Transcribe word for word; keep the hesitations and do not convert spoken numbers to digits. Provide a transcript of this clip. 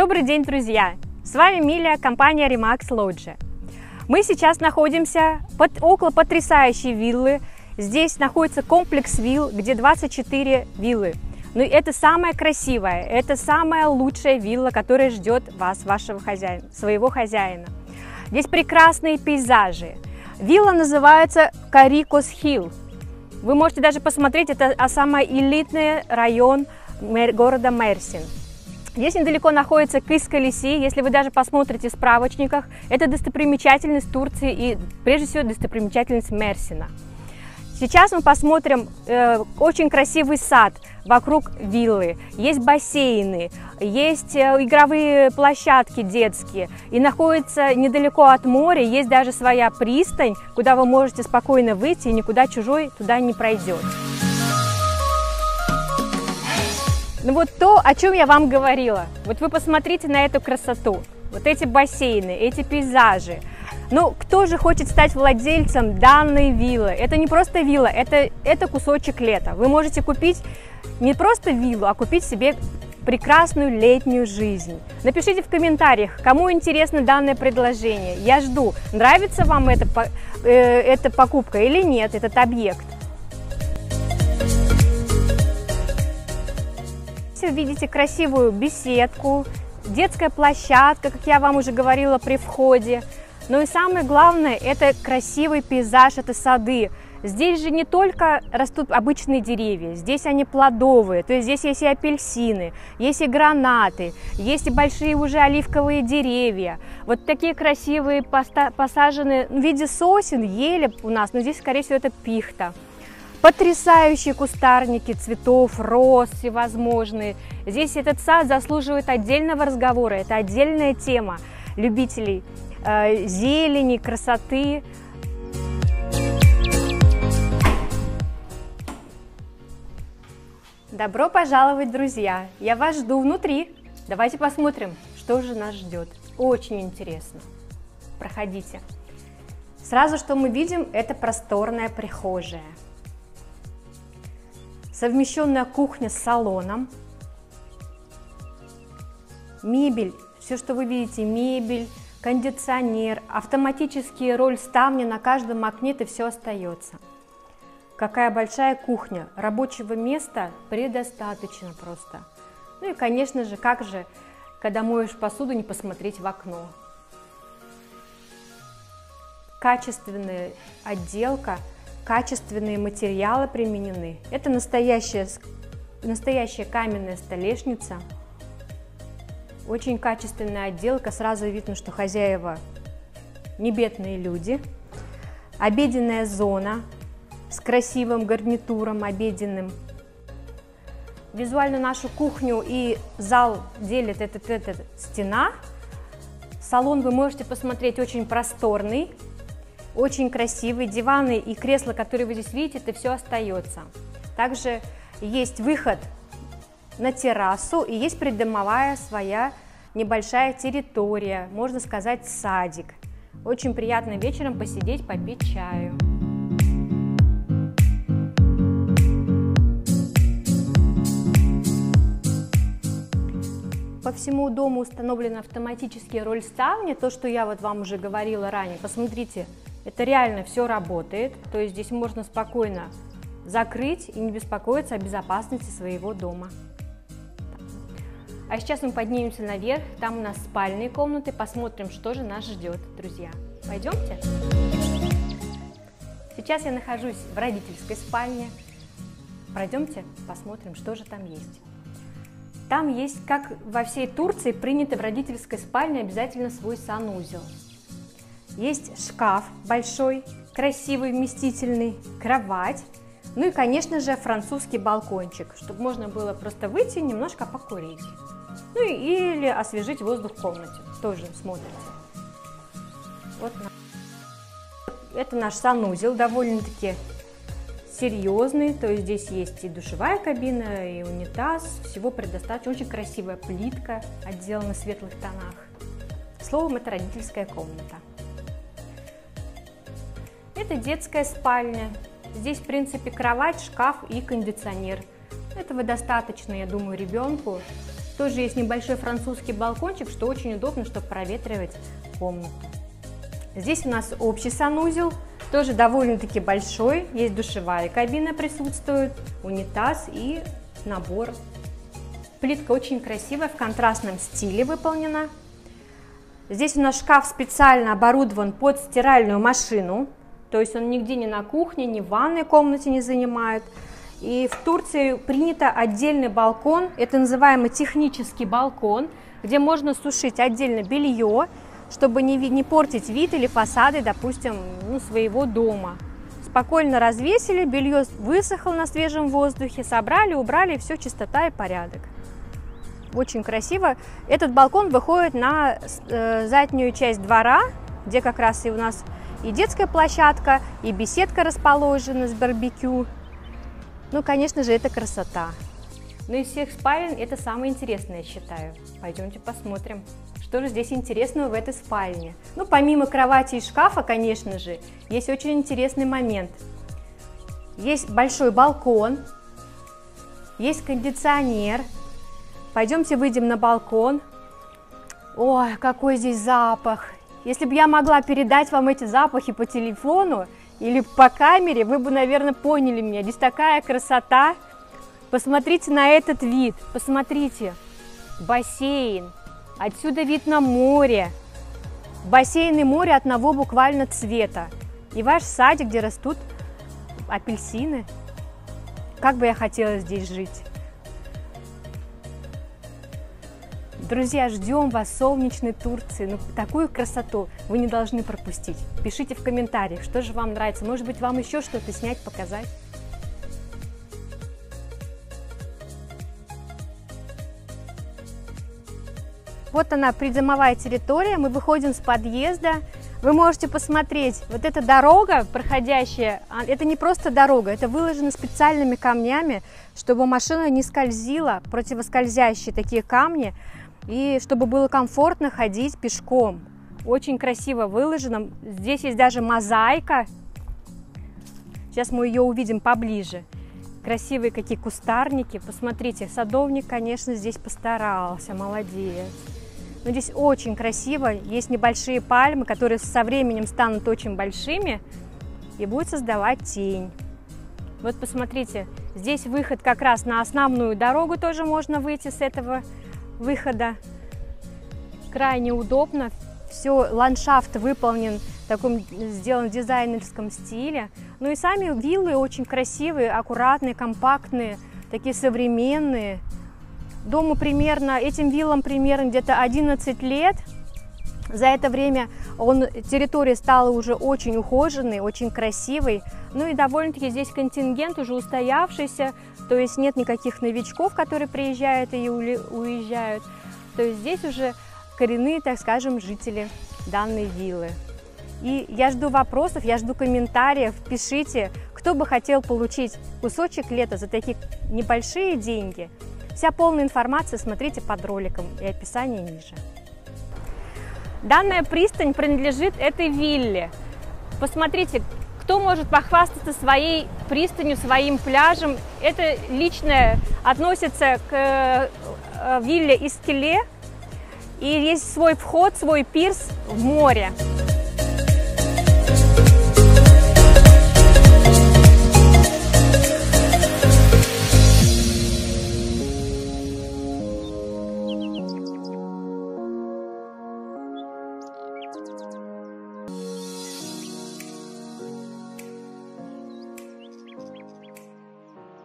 Добрый день, друзья! С вами Миля, компания Remax Lodge. Мы сейчас находимся под, около потрясающей виллы. Здесь находится комплекс вилл, где двадцать четыре виллы. Но это самая красивая, это самая лучшая вилла, которая ждет вас, вашего хозяина, своего хозяина. Здесь прекрасные пейзажи. Вилла называется Карикос Хилл. Вы можете даже посмотреть, это самый элитный район города Мерсин. Здесь недалеко находится Кыс-Калеси. Если вы даже посмотрите в справочниках, это достопримечательность Турции и прежде всего достопримечательность Мерсина. Сейчас мы посмотрим э, очень красивый сад вокруг виллы. Есть бассейны, есть э, игровые площадки детские. И находится недалеко от моря, есть даже своя пристань, куда вы можете спокойно выйти, и никуда чужой туда не пройдет. Ну вот то, о чем я вам говорила. Вот вы посмотрите на эту красоту. Вот эти бассейны, эти пейзажи. Ну, кто же хочет стать владельцем данной виллы? Это не просто вилла, это, это кусочек лета. Вы можете купить не просто виллу, а купить себе прекрасную летнюю жизнь. Напишите в комментариях, кому интересно данное предложение. Я жду, нравится вам эта, э, эта покупка или нет, этот объект. Вы видите красивую беседку, детская площадка, как я вам уже говорила при входе. Но и самое главное, это красивый пейзаж, это сады. Здесь же не только растут обычные деревья, здесь они плодовые, то есть здесь есть и апельсины, есть и гранаты, есть и большие уже оливковые деревья. Вот такие красивые посаженные в виде сосен, ели у нас, но здесь, скорее всего, это пихта. Потрясающие кустарники цветов, роз всевозможные. Здесь этот сад заслуживает отдельного разговора, это отдельная тема любителей э, зелени, красоты. Добро пожаловать, друзья! Я вас жду внутри. Давайте посмотрим, что же нас ждет. Очень интересно. Проходите. Сразу, что мы видим, это просторная прихожая. Совмещенная кухня с салоном, мебель, все, что вы видите, мебель, кондиционер, автоматические рольставни на каждом окне, это все остается. Какая большая кухня, рабочего места предостаточно просто. Ну и, конечно же, как же, когда моешь посуду, не посмотреть в окно. Качественная отделка. Качественные материалы применены. Это настоящая, настоящая каменная столешница. Очень качественная отделка. Сразу видно, что хозяева не бедные люди. Обеденная зона с красивым гарнитуром обеденным. Визуально нашу кухню и зал делит эта, эта стена. Салон вы можете посмотреть очень просторный. Очень красивые диваны и кресла, которые вы здесь видите, это все остается. Также есть выход на террасу и есть придомовая своя небольшая территория, можно сказать, садик. Очень приятно вечером посидеть, попить чаю. По всему дому установлены автоматические рольставни, то, что я вот вам уже говорила ранее. Посмотрите. Это реально все работает, то есть здесь можно спокойно закрыть и не беспокоиться о безопасности своего дома. А сейчас мы поднимемся наверх, там у нас спальные комнаты, посмотрим, что же нас ждет, друзья. Пойдемте? Сейчас я нахожусь в родительской спальне. Пройдемте, посмотрим, что же там есть. Там есть, как во всей Турции, принято в родительской спальне обязательно свой санузел. Есть шкаф большой, красивый, вместительный, кровать, ну и, конечно же, французский балкончик, чтобы можно было просто выйти и немножко покурить. Ну или освежить воздух в комнате, тоже смотрите. Вот. Это наш санузел, довольно-таки серьезный, то есть здесь есть и душевая кабина, и унитаз, всего предостаточно. Очень красивая плитка, отделана в светлых тонах. Словом, это родительская комната. Это детская спальня. Здесь, в принципе, кровать, шкаф и кондиционер. Этого достаточно, я думаю, ребенку. Тоже есть небольшой французский балкончик, что очень удобно, чтобы проветривать комнату. Здесь у нас общий санузел, тоже довольно-таки большой. Есть душевая кабина присутствует, унитаз и набор. Плитка очень красивая, в контрастном стиле выполнена. Здесь у нас шкаф специально оборудован под стиральную машину, то есть он нигде ни на кухне, ни в ванной комнате не занимает. И в Турции принято отдельный балкон, это называемый технический балкон, где можно сушить отдельно белье, чтобы не, не портить вид или фасады, допустим, ну, своего дома. Спокойно развесили, белье высохло на свежем воздухе, собрали, убрали, все чистота и порядок. Очень красиво. Этот балкон выходит на э, заднюю часть двора, где как раз и у нас и детская площадка, и беседка расположена с барбекю. Ну, конечно же, это красота. Но из всех спален это самое интересное, я считаю. Пойдемте посмотрим, что же здесь интересного в этой спальне. Ну, помимо кровати и шкафа, конечно же, есть очень интересный момент. Есть большой балкон, есть кондиционер. Пойдемте выйдем на балкон. Ой, какой здесь запах! Если бы я могла передать вам эти запахи по телефону или по камере, вы бы, наверное, поняли меня. Здесь такая красота. Посмотрите на этот вид. Посмотрите. Бассейн. Отсюда вид на море. Бассейн и море одного буквально цвета. И ваш садик, где растут апельсины. Как бы я хотела здесь жить. Друзья, ждем вас в солнечной Турции. Ну, такую красоту вы не должны пропустить. Пишите в комментариях, что же вам нравится. Может быть, вам еще что-то снять, показать. Вот она, придомовая территория. Мы выходим с подъезда. Вы можете посмотреть, вот эта дорога, проходящая, это не просто дорога, это выложено специальными камнями, чтобы машина не скользила, противоскользящие такие камни, и чтобы было комфортно ходить пешком. Очень красиво выложено. Здесь есть даже мозаика. Сейчас мы ее увидим поближе. Красивые какие кустарники. Посмотрите, садовник, конечно, здесь постарался. Молодец. Но здесь очень красиво. Есть небольшие пальмы, которые со временем станут очень большими и будут создавать тень. Вот посмотрите, здесь выход как раз на основную дорогу, тоже можно выйти с этого выхода. Крайне удобно. Все, ландшафт выполнен в таком, сделан в дизайнерском стиле. Ну и сами виллы очень красивые, аккуратные, компактные, такие современные. Дому примерно, этим виллам примерно где-то одиннадцать лет. За это время он, территория стала уже очень ухоженной, очень красивой. Ну и довольно-таки здесь контингент уже устоявшийся, то есть нет никаких новичков, которые приезжают и уезжают. То есть здесь уже коренные, так скажем, жители данной виллы. И я жду вопросов, я жду комментариев, пишите, кто бы хотел получить кусочек лета за такие небольшие деньги. Вся полная информация смотрите под роликом и описание ниже. Данная пристань принадлежит этой вилле. Посмотрите, кто может похвастаться своей пристанью, своим пляжем. Это личное относится к вилле Искеле. И есть свой вход, свой пирс в море.